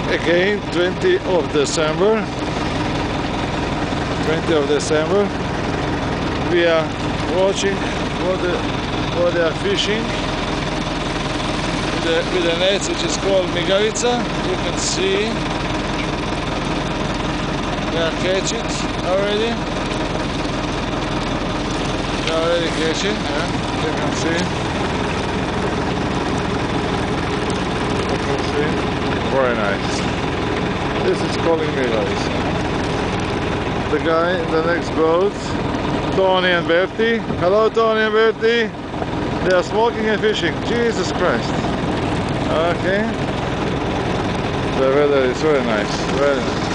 again, 20th of December. 20th of December. We are watching what they are fishing with the nets, which is called Migavica. You can see they are catching it already. They are already catching, yeah, you can see. You can see. Very nice. This is calling Migavica. The guy in the next boat, Tony and Bertie. Hello, Tony and Bertie. They are smoking and fishing. Jesus Christ. Okay. The weather is very nice. Very nice.